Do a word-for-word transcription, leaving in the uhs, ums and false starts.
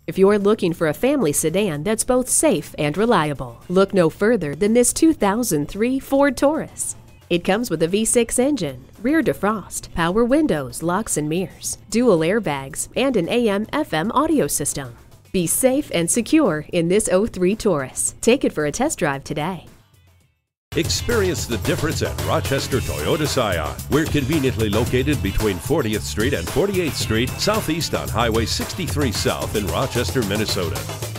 If you're looking for a family sedan that's both safe and reliable, look no further than this two thousand three Ford Taurus. It comes with a V six engine, rear defrost, power windows, locks and mirrors, dual airbags, and an A M F M audio system. Be safe and secure in this oh three Taurus. Take it for a test drive today. Experience the difference at Rochester Toyota Scion. We're conveniently located between fortieth Street and forty-eighth Street, southeast on Highway sixty-three South in Rochester, Minnesota.